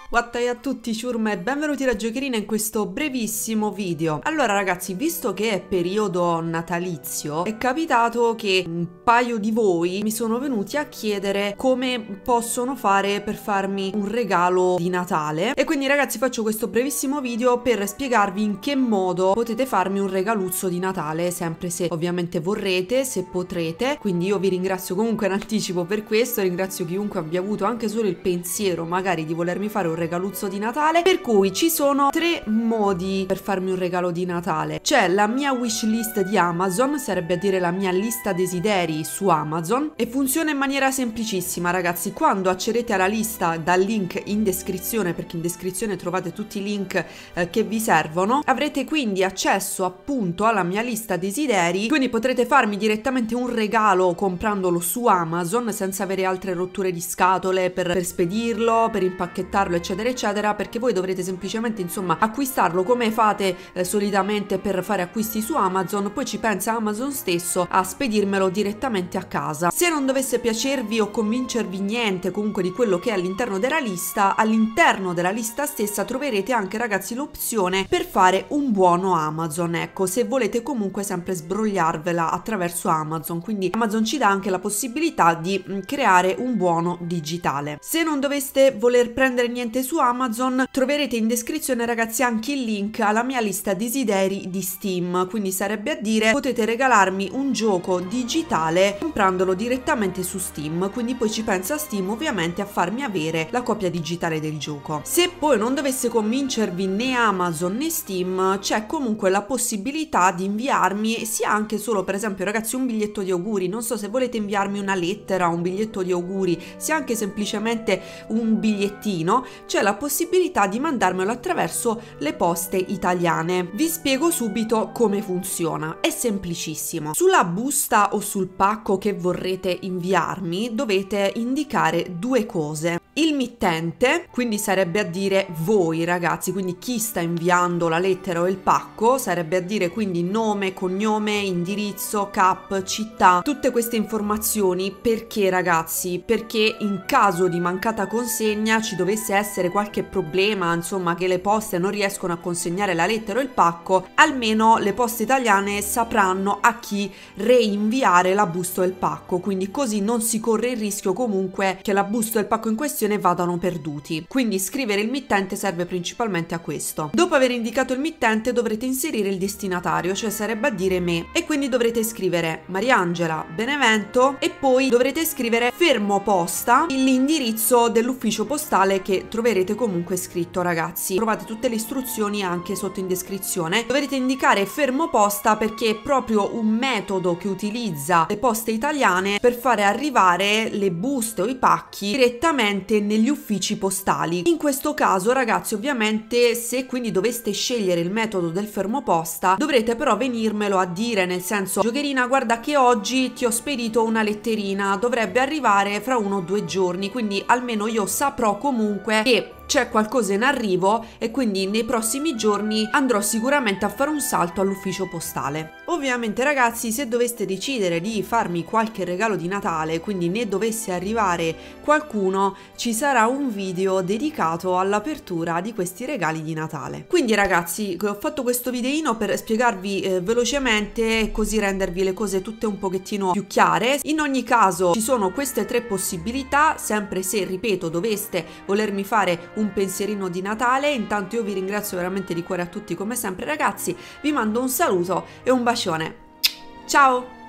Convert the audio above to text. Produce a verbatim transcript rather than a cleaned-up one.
Wattai a tutti ciurma e benvenuti da Giocherina in questo brevissimo video. Allora ragazzi, visto che è periodo natalizio, è capitato che un paio di voi mi sono venuti a chiedere come possono fare per farmi un regalo di Natale. E quindi ragazzi faccio questo brevissimo video per spiegarvi in che modo potete farmi un regaluzzo di Natale, sempre se ovviamente vorrete, se potrete. Quindi io vi ringrazio comunque in anticipo per questo, ringrazio chiunque abbia avuto anche solo il pensiero magari di volermi fare un regaluzzo di Natale. Per cui ci sono tre modi per farmi un regalo di Natale. C'è la mia wishlist di Amazon, sarebbe a dire la mia lista desideri su Amazon, e funziona in maniera semplicissima ragazzi. Quando accedete alla lista dal link in descrizione, perché in descrizione trovate tutti i link eh, che vi servono, avrete quindi accesso appunto alla mia lista desideri, quindi potrete farmi direttamente un regalo comprandolo su Amazon senza avere altre rotture di scatole per, per spedirlo, per impacchettarlo eccetera eccetera, perché voi dovrete semplicemente insomma acquistarlo come fate eh, solitamente per fare acquisti su Amazon, poi ci pensa Amazon stesso a spedirmelo direttamente a casa. Se non dovesse piacervi o convincervi niente comunque di quello che è all'interno della lista, all'interno della lista stessa troverete anche ragazzi l'opzione per fare un buono Amazon, ecco, se volete comunque sempre sbrogliarvela attraverso Amazon. Quindi Amazon ci dà anche la possibilità di mh, creare un buono digitale. Se non doveste voler prendere niente su Amazon, troverete in descrizione ragazzi anche il link alla mia lista desideri di Steam, quindi sarebbe a dire potete regalarmi un gioco digitale comprandolo direttamente su Steam, quindi poi ci pensa Steam ovviamente a farmi avere la copia digitale del gioco. Se poi non dovesse convincervi né Amazon né Steam, c'è comunque la possibilità di inviarmi sia anche solo per esempio ragazzi un biglietto di auguri, non so se volete inviarmi una lettera, un biglietto di auguri, sia anche semplicemente un bigliettino, c'è la possibilità di mandarmelo attraverso le poste italiane. Vi spiego subito come funziona, è semplicissimo. Sulla busta o sul pacco che vorrete inviarmi dovete indicare due cose: il mittente, quindi sarebbe a dire voi ragazzi, quindi chi sta inviando la lettera o il pacco, sarebbe a dire quindi nome, cognome, indirizzo, cap, città, tutte queste informazioni. Perché ragazzi? Perché in caso di mancata consegna ci dovesse essere qualche problema, insomma che le poste non riescono a consegnare la lettera o il pacco, almeno le poste italiane sapranno a chi reinviare la busta o il pacco, quindi così non si corre il rischio comunque che la busta o il pacco in questione vadano perduti. Quindi scrivere il mittente serve principalmente a questo. Dopo aver indicato il mittente dovrete inserire il destinatario, cioè sarebbe a dire me, e quindi dovrete scrivere Mariangela Benevento e poi dovrete scrivere fermo posta, l'indirizzo dell'ufficio postale che troverete comunque scritto ragazzi. Trovate tutte le istruzioni anche sotto in descrizione. Dovrete indicare fermo posta perché è proprio un metodo che utilizza le poste italiane per fare arrivare le buste o i pacchi direttamente negli uffici postali. In questo caso ragazzi ovviamente se quindi doveste scegliere il metodo del fermo posta dovrete però venirmelo a dire, nel senso Giocherina guarda che oggi ti ho spedito una letterina, dovrebbe arrivare fra uno o due giorni, quindi almeno io saprò comunque che c'è qualcosa in arrivo e quindi nei prossimi giorni andrò sicuramente a fare un salto all'ufficio postale. Ovviamente ragazzi se doveste decidere di farmi qualche regalo di Natale, quindi ne dovesse arrivare qualcuno, ci sarà un video dedicato all'apertura di questi regali di Natale. Quindi ragazzi ho fatto questo videino per spiegarvi eh, velocemente e così rendervi le cose tutte un pochettino più chiare. In ogni caso ci sono queste tre possibilità, sempre se ripeto doveste volermi fare un pensierino di Natale. Intanto io vi ringrazio veramente di cuore a tutti come sempre ragazzi, vi mando un saluto e un bacione, ciao!